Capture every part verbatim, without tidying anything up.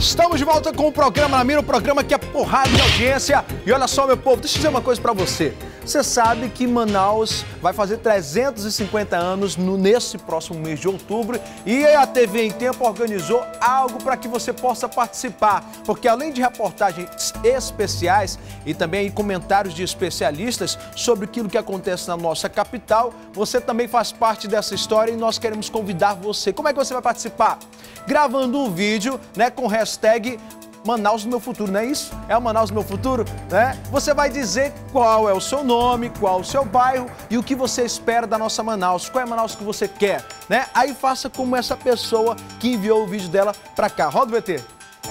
Estamos de volta com o programa Na Mira, o programa que é porrada de audiência. E olha só, meu povo, deixa eu dizer uma coisa pra você. Você sabe que Manaus vai fazer trezentos e cinquenta anos no, nesse próximo mês de outubro e a T V em Tempo organizou algo para que você possa participar, porque além de reportagens especiais e também comentários de especialistas sobre aquilo que acontece na nossa capital, você também faz parte dessa história e nós queremos convidar você. Como é que você vai participar? Gravando um vídeo, né, com hashtag Manaus do Meu Futuro, não é isso? É o Manaus do Meu Futuro, né? Você vai dizer qual é o seu nome, qual o seu bairro e o que você espera da nossa Manaus, qual é a Manaus que você quer, né? Aí faça como essa pessoa que enviou o vídeo dela pra cá. Roda o V T.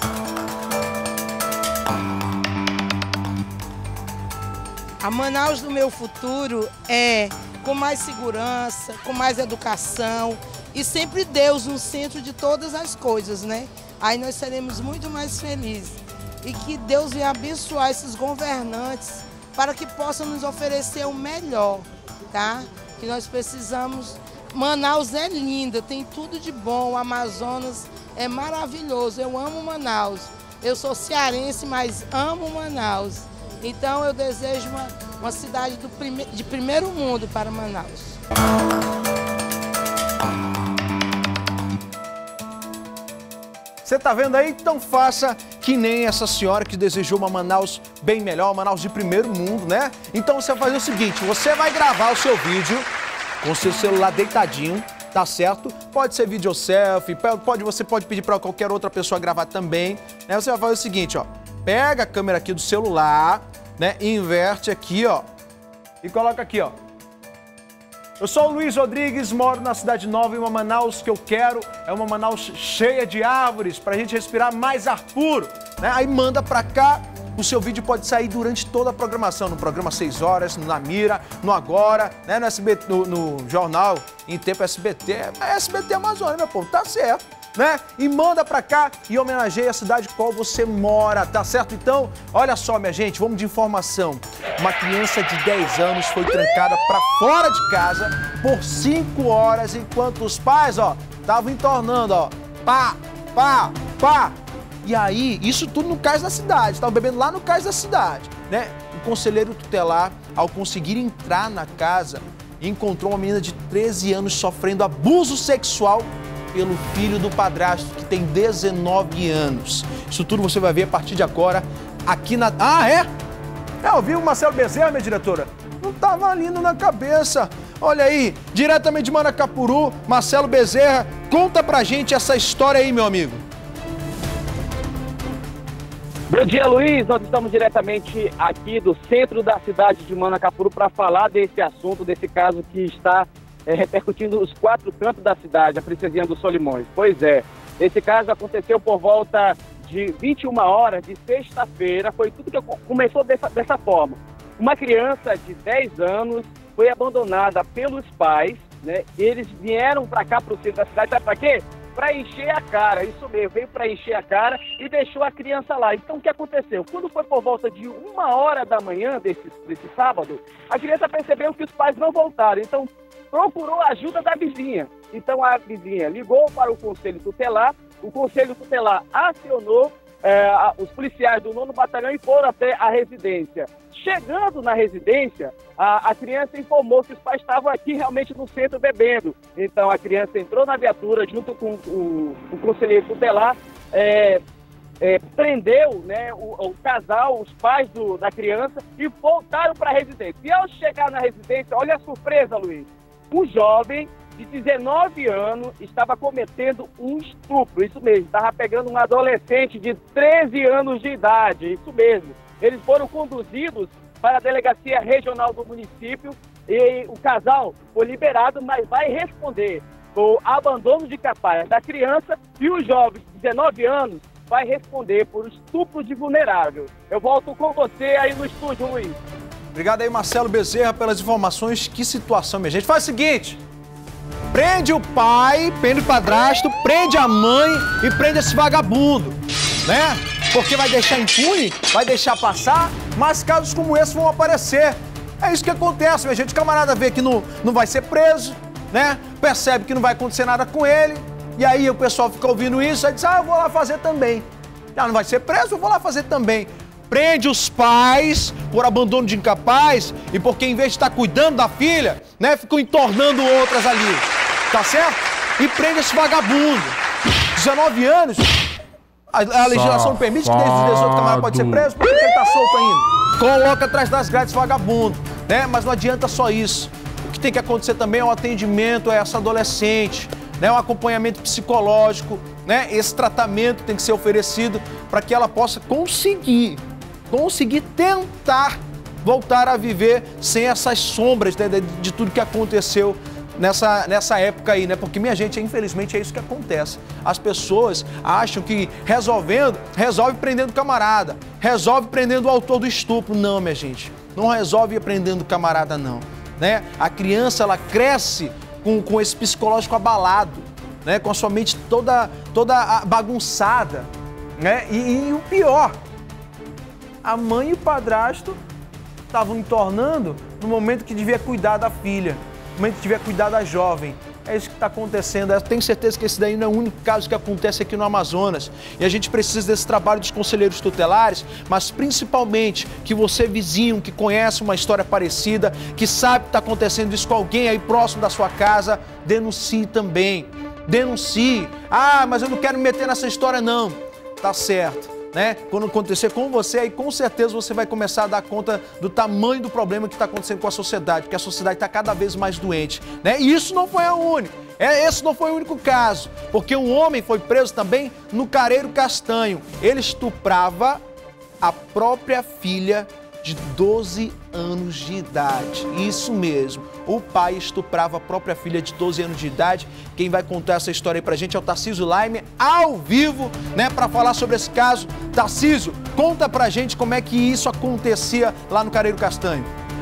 A Manaus do Meu Futuro é com mais segurança, com mais educação e sempre Deus no centro de todas as coisas, né? Aí nós seremos muito mais felizes. E que Deus venha abençoar esses governantes para que possam nos oferecer o melhor, tá? Que nós precisamos. Manaus é linda, tem tudo de bom, o Amazonas é maravilhoso. Eu amo Manaus. Eu sou cearense, mas amo Manaus. Então eu desejo uma, uma cidade do prime, de primeiro mundo para Manaus. Você tá vendo aí? Então faça que nem essa senhora que desejou uma Manaus bem melhor, uma Manaus de primeiro mundo, né? Então você vai fazer o seguinte, você vai gravar o seu vídeo com o seu celular deitadinho, tá certo? Pode ser vídeo selfie, pode, você pode pedir para qualquer outra pessoa gravar também, né? Você vai fazer o seguinte, ó, pega a câmera aqui do celular, né? Inverte aqui, ó, e coloca aqui, ó. Eu sou o Luiz Rodrigues, moro na Cidade Nova e uma Manaus que eu quero é uma Manaus cheia de árvores para a gente respirar mais ar puro, né? Aí manda pra cá, o seu vídeo pode sair durante toda a programação, no programa seis horas, no Na Mira, no Agora, né? No, S B T, no, no Jornal em Tempo S B T, é S B T Amazônia, meu povo, tá certo. Né? E manda pra cá e homenageia a cidade qual você mora, tá certo? Então, olha só, minha gente, vamos de informação. Uma criança de dez anos foi trancada pra fora de casa por cinco horas, enquanto os pais, ó, estavam entornando, ó, pá, pá, pá. E aí, isso tudo no cais da cidade, estavam bebendo lá no cais da cidade, né? O conselheiro tutelar, ao conseguir entrar na casa, encontrou uma menina de treze anos sofrendo abuso sexual pelo filho do padrasto, que tem dezenove anos. Isso tudo você vai ver a partir de agora aqui na... Ah, é? É, eu vi o Marcelo Bezerra, minha diretora. Não tava lindo na cabeça. Olha aí, diretamente de Manacapuru, Marcelo Bezerra, conta pra gente essa história aí, meu amigo. Bom dia, Luiz. Nós estamos diretamente aqui do centro da cidade de Manacapuru para falar desse assunto, desse caso que está É, repercutindo os quatro cantos da cidade, a Princesinha dos Solimões. Pois é, esse caso aconteceu por volta de vinte e uma horas de sexta-feira, foi tudo que começou dessa, dessa forma. Uma criança de dez anos foi abandonada pelos pais, né? Eles vieram para cá, para o centro da cidade, sabe para quê? Para encher a cara, isso mesmo, veio para encher a cara e deixou a criança lá. Então o que aconteceu? Quando foi por volta de uma hora da manhã desse, desse sábado, a criança percebeu que os pais não voltaram, então procurou a ajuda da vizinha. Então a vizinha ligou para o Conselho Tutelar, o Conselho Tutelar acionou é, os policiais do nono Batalhão e foram até a residência. Chegando na residência, a, a criança informou que os pais estavam aqui realmente no centro bebendo. Então a criança entrou na viatura junto com o, o Conselheiro Tutelar, é, é, prendeu, né, o, o casal, os pais do, da criança e voltaram para a residência. E ao chegar na residência, olha a surpresa, Luiz. Um jovem de dezenove anos estava cometendo um estupro, isso mesmo, estava pegando um adolescente de treze anos de idade, isso mesmo. Eles foram conduzidos para a delegacia regional do município e o casal foi liberado, mas vai responder por abandono de capaz da criança e o jovem de dezenove anos vai responder por estupro de vulnerável. Eu volto com você aí no estúdio, Luiz. Obrigado aí, Marcelo Bezerra, pelas informações. Que situação, minha gente. Faz o seguinte, prende o pai, prende o padrasto, prende a mãe e prende esse vagabundo, né? Porque vai deixar impune, vai deixar passar, mas casos como esse vão aparecer. É isso que acontece, minha gente. O camarada vê que não, não vai ser preso, né? Percebe que não vai acontecer nada com ele, e aí o pessoal fica ouvindo isso, aí diz, ah, eu vou lá fazer também. Ah, não vai ser preso, eu vou lá fazer também. Prende os pais por abandono de incapaz e porque, em vez de estar cuidando da filha, né, ficam entornando outras ali. Tá certo? E prende esse vagabundo. dezenove anos, a, a legislação não permite que desde os dezoito o camarada pode ser preso, por que ele tá solto ainda? Coloca atrás das grades vagabundo, né? Mas não adianta só isso. O que tem que acontecer também é um atendimento a essa adolescente, né? Um acompanhamento psicológico, né? Esse tratamento tem que ser oferecido para que ela possa conseguir, conseguir tentar voltar a viver sem essas sombras, né, de, de tudo que aconteceu nessa, nessa época aí, né? Porque, minha gente, infelizmente é isso que acontece. As pessoas acham que resolvendo, resolve prendendo o camarada, resolve prendendo o autor do estupro. Não, minha gente, não resolve prendendo o camarada, não. Né? A criança, ela cresce com, com esse psicológico abalado, né? Com a sua mente toda, toda bagunçada, né? E, e o pior, a mãe e o padrasto estavam entornando no momento que devia cuidar da filha, no momento que devia cuidar da jovem. É isso que está acontecendo. Eu tenho certeza que esse daí não é o único caso que acontece aqui no Amazonas. E a gente precisa desse trabalho dos conselheiros tutelares, mas principalmente que você, vizinho, que conhece uma história parecida, que sabe que está acontecendo isso com alguém aí próximo da sua casa, denuncie também. Denuncie. Ah, mas eu não quero me meter nessa história, não. Tá certo. Né? Quando acontecer com você, aí com certeza você vai começar a dar conta do tamanho do problema que está acontecendo com a sociedade, porque a sociedade está cada vez mais doente, né? E isso não foi a única, é, esse não foi o único caso, porque um homem foi preso também no Careiro Castanho. Ele estuprava a própria filha de doze anos de idade. Isso mesmo, o pai estuprava a própria filha de doze anos de idade. Quem vai contar essa história aí pra gente é o Tarcísio Laime, ao vivo, né, pra falar sobre esse caso. Tarcísio, conta pra gente como é que isso acontecia lá no Careiro Castanho.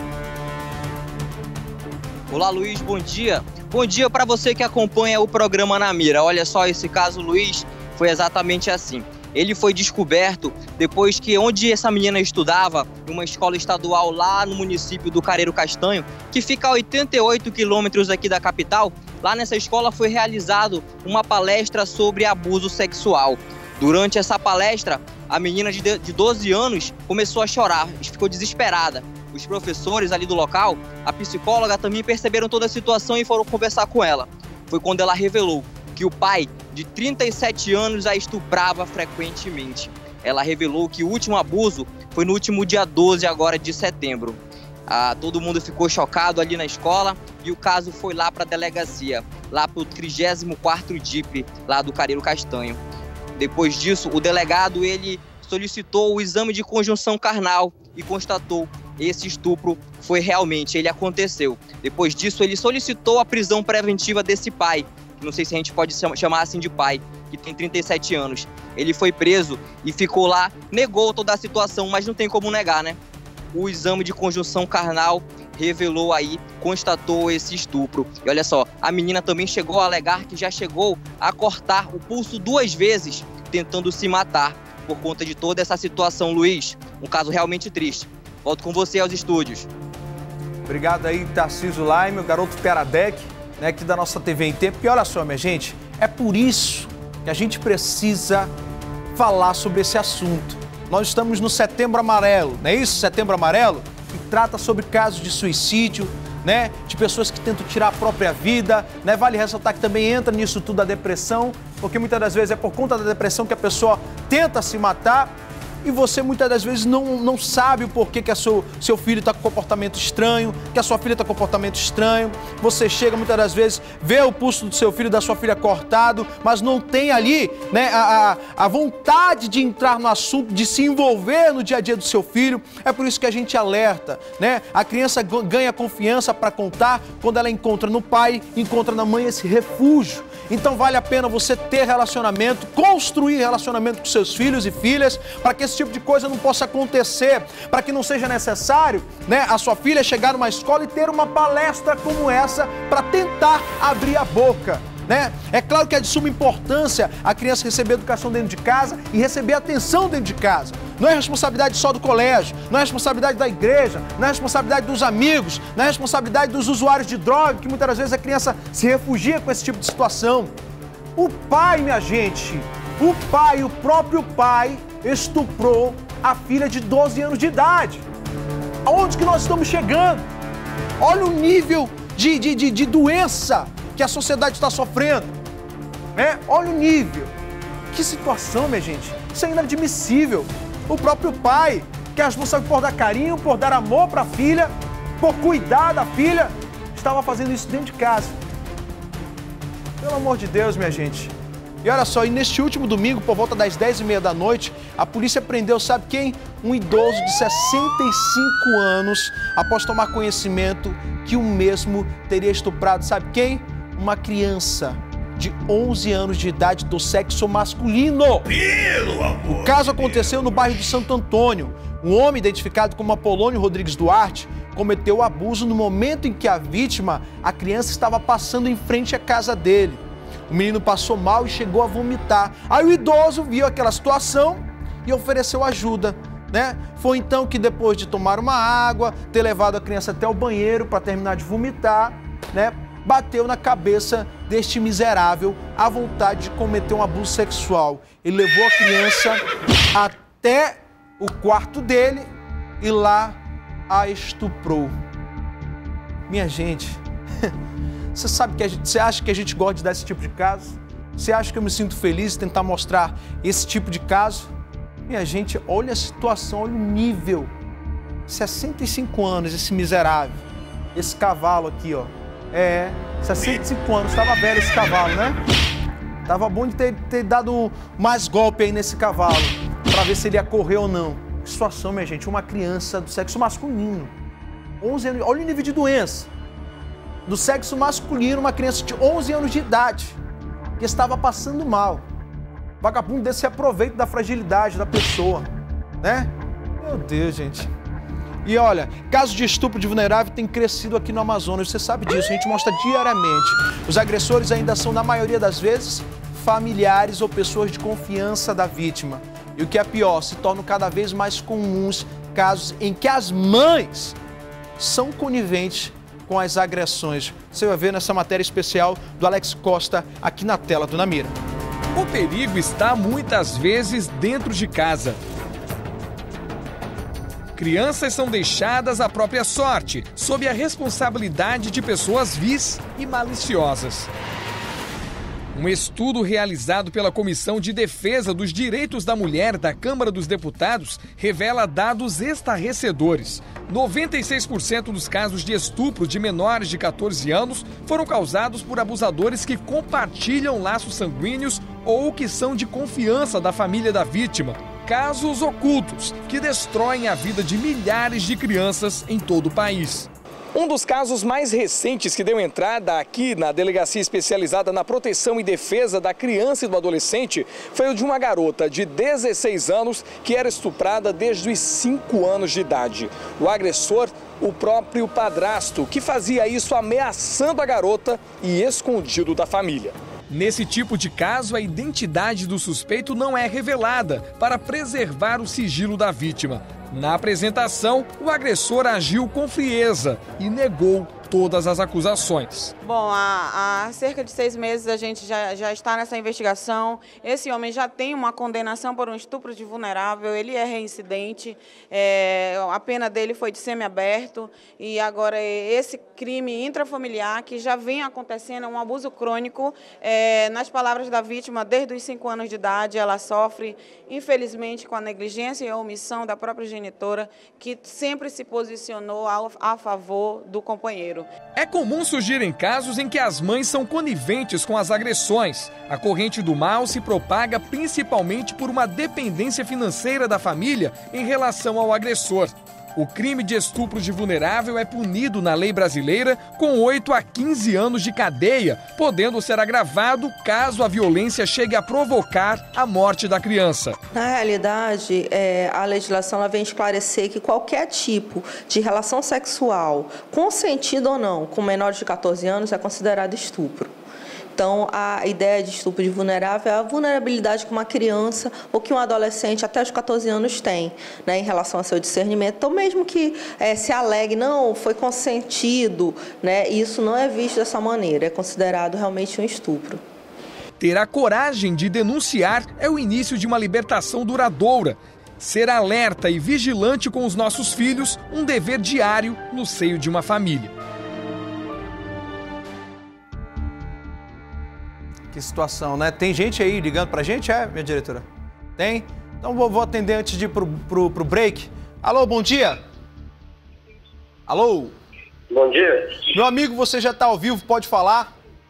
Olá, Luiz, bom dia. Bom dia para você que acompanha o programa Na Mira. Olha só, esse caso, Luiz, foi exatamente assim. Ele foi descoberto depois que onde essa menina estudava, em uma escola estadual lá no município do Careiro Castanho, que fica a oitenta e oito quilômetros aqui da capital, lá nessa escola foi realizado uma palestra sobre abuso sexual. Durante essa palestra, a menina de doze anos começou a chorar, ficou desesperada. Os professores ali do local, a psicóloga, também perceberam toda a situação e foram conversar com ela. Foi quando ela revelou que o pai, de trinta e sete anos, a estuprava frequentemente. Ela revelou que o último abuso foi no último dia doze agora de setembro. Ah, todo mundo ficou chocado ali na escola e o caso foi lá para a delegacia, lá para o trigésimo quarto D I P, lá do Careiro Castanho. Depois disso, o delegado ele solicitou o exame de conjunção carnal e constatou esse estupro foi realmente, ele aconteceu. Depois disso, ele solicitou a prisão preventiva desse pai, não sei se a gente pode chamar assim de pai, que tem trinta e sete anos. Ele foi preso e ficou lá, negou toda a situação, mas não tem como negar, né? O exame de conjunção carnal revelou aí, constatou esse estupro. E olha só, a menina também chegou a alegar que já chegou a cortar o pulso duas vezes, tentando se matar, por conta de toda essa situação, Luiz. Um caso realmente triste. Volto com você aos estúdios. Obrigado aí, Tarcísio Laime, o garoto Teradec, né, aqui da nossa T V em Tempo. E olha só, minha gente, é por isso que a gente precisa falar sobre esse assunto. Nós estamos no Setembro Amarelo, não é isso? Setembro Amarelo, que trata sobre casos de suicídio, né, de pessoas que tentam tirar a própria vida, né? Vale ressaltar que também entra nisso tudo a depressão, porque muitas das vezes é por conta da depressão que a pessoa tenta se matar. E você muitas das vezes não, não sabe o porquê que a seu, seu filho está com comportamento estranho, que a sua filha está com comportamento estranho. Você chega muitas das vezes, vê o pulso do seu filho, da sua filha cortado, mas não tem ali, né, a, a vontade de entrar no assunto, de se envolver no dia a dia do seu filho. É por isso que a gente alerta, né? A criança ganha confiança para contar quando ela encontra no pai, encontra na mãe esse refúgio. Então vale a pena você ter relacionamento, construir relacionamento com seus filhos e filhas, para que esse tipo de coisa não possa acontecer, para que não seja necessário, né, a sua filha chegar numa escola e ter uma palestra como essa para tentar abrir a boca. Né? É claro que é de suma importância a criança receber educação dentro de casa e receber atenção dentro de casa. Não é responsabilidade só do colégio, não é responsabilidade da igreja, não é responsabilidade dos amigos, não é responsabilidade dos usuários de droga, que muitas das vezes a criança se refugia com esse tipo de situação. O pai, minha gente, O pai, o próprio pai, estuprou a filha de doze anos de idade. Aonde que nós estamos chegando? Olha o nível de, de, de, de doença que a sociedade está sofrendo. Né? Olha o nível. Que situação, minha gente. Isso é inadmissível. O próprio pai, que é responsável por dar carinho, por dar amor para a filha, por cuidar da filha, estava fazendo isso dentro de casa. Pelo amor de Deus, minha gente. E olha só, e neste último domingo, por volta das dez e meia da noite, a polícia prendeu, sabe quem? Um idoso de sessenta e cinco anos, após tomar conhecimento que o mesmo teria estuprado, sabe quem? Uma criança de onze anos de idade do sexo masculino. Pelo amor o caso aconteceu no bairro de Santo Antônio. Um homem identificado como Apolônio Rodrigues Duarte cometeu o abuso no momento em que a vítima, a criança, estava passando em frente à casa dele. O menino passou mal e chegou a vomitar. Aí o idoso viu aquela situação e ofereceu ajuda, né? Foi então que, depois de tomar uma água, ter levado a criança até o banheiro para terminar de vomitar, né, bateu na cabeça deste miserável à vontade de cometer um abuso sexual. Ele levou a criança até o quarto dele e lá a estuprou. Minha gente, você sabe que a gente, você acha que a gente gosta de dar esse tipo de caso? Você acha que eu me sinto feliz em tentar mostrar esse tipo de caso? Minha gente, olha a situação, olha o nível. sessenta e cinco anos, esse miserável. Esse cavalo aqui, ó. É, sessenta e cinco anos, estava velho esse cavalo, né? Tava bom de ter, ter dado mais golpe aí nesse cavalo, para ver se ele ia correr ou não. Que situação, minha gente, uma criança do sexo masculino. onze anos, olha o nível de doença. Do sexo masculino, uma criança de onze anos de idade, que estava passando mal. Vagabundo desse se aproveita da fragilidade da pessoa, né? Meu Deus, gente. E olha, casos de estupro de vulnerável têm crescido aqui no Amazonas, você sabe disso, a gente mostra diariamente. Os agressores ainda são, na maioria das vezes, familiares ou pessoas de confiança da vítima. E o que é pior, se tornam cada vez mais comuns casos em que as mães são coniventes com as agressões. Você vai ver nessa matéria especial do Alex Costa aqui na tela do Na Mira. O perigo está muitas vezes dentro de casa. Crianças são deixadas à própria sorte, sob a responsabilidade de pessoas vis e maliciosas. Um estudo realizado pela Comissão de Defesa dos Direitos da Mulher da Câmara dos Deputados revela dados estarrecedores. noventa e seis por cento dos casos de estupro de menores de catorze anos foram causados por abusadores que compartilham laços sanguíneos ou que são de confiança da família da vítima. Casos ocultos que destroem a vida de milhares de crianças em todo o país. Um dos casos mais recentes que deu entrada aqui na Delegacia Especializada na Proteção e Defesa da Criança e do Adolescente foi o de uma garota de dezesseis anos que era estuprada desde os cinco anos de idade. O agressor, o próprio padrasto, que fazia isso ameaçando a garota e escondido da família. Nesse tipo de caso, a identidade do suspeito não é revelada para preservar o sigilo da vítima. Na apresentação, o agressor agiu com frieza e negou todas as acusações. Bom, há, há cerca de seis meses a gente já, já está nessa investigação. Esse homem já tem uma condenação por um estupro de vulnerável, ele é reincidente, é, a pena dele foi de semiaberto e agora esse crime intrafamiliar que já vem acontecendo, é um abuso crônico, é, nas palavras da vítima, desde os cinco anos de idade, ela sofre, infelizmente, com a negligência e a omissão da própria genitora, que sempre se posicionou a, a favor do companheiro. É comum surgirem casos em que as mães são coniventes com as agressões. A corrente do mal se propaga principalmente por uma dependência financeira da família em relação ao agressor. O crime de estupro de vulnerável é punido na lei brasileira com oito a quinze anos de cadeia, podendo ser agravado caso a violência chegue a provocar a morte da criança. Na realidade, é, a legislação ela vem esclarecer que qualquer tipo de relação sexual, consentida ou não, com menores de catorze anos é considerado estupro. Então, a ideia de estupro de vulnerável é a vulnerabilidade que uma criança ou que um adolescente até os catorze anos tem, né, em relação ao seu discernimento. Então, mesmo que é, se alegue, não, foi consentido, né, isso não é visto dessa maneira, é considerado realmente um estupro. Ter a coragem de denunciar é o início de uma libertação duradoura. Ser alerta e vigilante com os nossos filhos, um dever diário no seio de uma família. Que situação, né? Tem gente aí ligando pra gente, é, minha diretora? Tem? Então vou, vou atender antes de ir pro, pro, pro break. Alô, bom dia? Alô? Bom dia. Meu amigo, você já tá ao vivo, pode falar?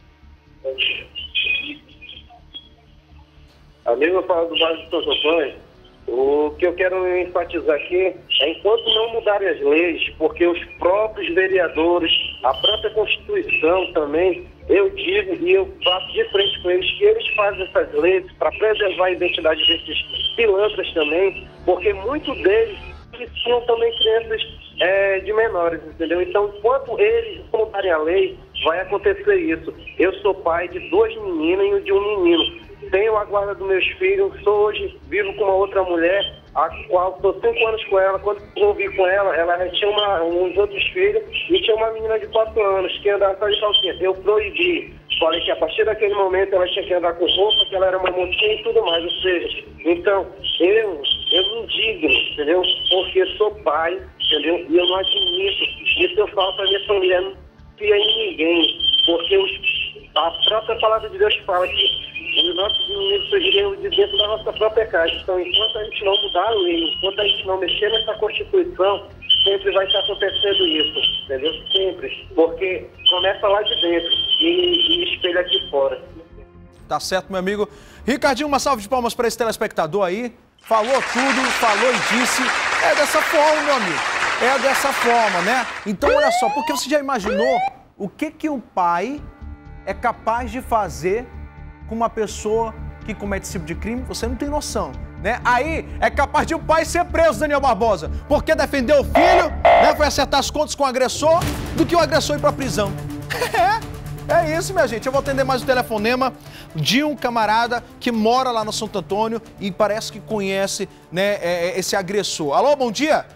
Amigo, eu falo do bairro de Santo Antônio. O que eu quero enfatizar aqui é enquanto não mudarem as leis, porque os próprios vereadores, a própria Constituição também, eu digo e eu bato de frente com eles, que eles fazem essas leis para preservar a identidade desses pilantras também, porque muitos deles são também crianças é, de menores, entendeu? Então, enquanto eles não mudarem a lei, vai acontecer isso. Eu sou pai de duas meninas e de um menino. Tenho a guarda dos meus filhos, sou hoje, vivo com uma outra mulher, a qual estou cinco anos com ela. Quando eu vi com ela, ela já tinha uma, uns outros filhos e tinha uma menina de quatro anos que andava só de calcinha. Eu proibi. Falei que a partir daquele momento ela tinha que andar com roupa, que ela era uma mocinha e tudo mais. Ou seja, então, eu, eu me indigno, entendeu? Porque sou pai, entendeu? E eu não admito. Isso eu falo para minha família, não confia em ninguém. Porque os, a própria palavra de Deus fala que os nossos inimigos surgiriam de dentro da nossa própria casa. Então, enquanto a gente não mudar a lei, enquanto a gente não mexer nessa Constituição, sempre vai estar acontecendo isso, entendeu? Sempre. Porque começa lá de dentro e, e espelha aqui fora. Tá certo, meu amigo. Ricardinho, uma salva de palmas para esse telespectador aí. Falou tudo, falou e disse. É dessa forma, meu amigo. É dessa forma, né? Então, olha só, porque você já imaginou o que que um pai é capaz de fazer com uma pessoa que comete esse tipo de crime? Você não tem noção, né? Aí é capaz de o pai ser preso, Daniel Barbosa, porque defendeu o filho, né? Foi acertar as contas com o agressor, do que o agressor ir pra prisão. É, é isso, minha gente. Eu vou atender mais o telefonema de um camarada que mora lá no Santo Antônio e parece que conhece, né, é, esse agressor. Alô, bom dia?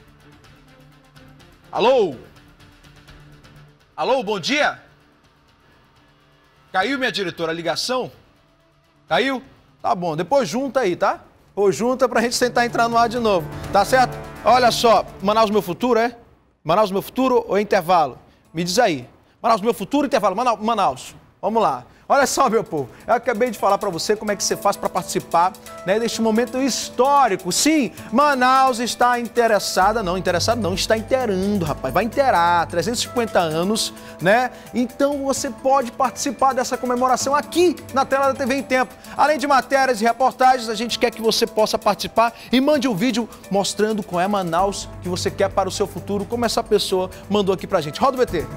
Alô? Alô, bom dia? Caiu, minha diretora, a ligação? Caiu? Tá bom, depois junta aí, tá? Ou junta pra gente tentar entrar no ar de novo, tá certo? Olha só, Manaus Meu Futuro, é? Manaus Meu Futuro ou intervalo? Me diz aí. Manaus Meu Futuro, intervalo. Manaus, Manaus. Vamos lá. Olha só, meu povo, eu acabei de falar para você como é que você faz para participar, né, deste momento histórico. Sim, Manaus está interessada, não, interessada não, está inteirando, rapaz, vai inteirar trezentos e cinquenta anos, né? Então você pode participar dessa comemoração aqui na tela da T V em Tempo. Além de matérias e reportagens, a gente quer que você possa participar e mande um vídeo mostrando qual é Manaus que você quer para o seu futuro, como essa pessoa mandou aqui pra gente. Roda o B T.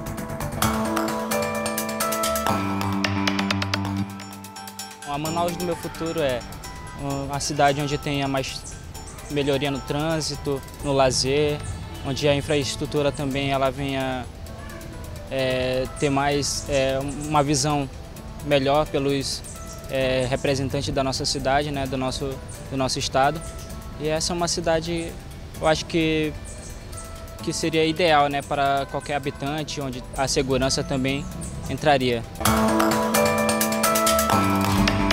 A Manaus do meu futuro é uma cidade onde tenha mais melhoria no trânsito, no lazer, onde a infraestrutura também ela venha é, ter mais é, uma visão melhor pelos é, representantes da nossa cidade, né, do nosso, do nosso estado. E essa é uma cidade, eu acho que, que seria ideal, né, para qualquer habitante, onde a segurança também entraria.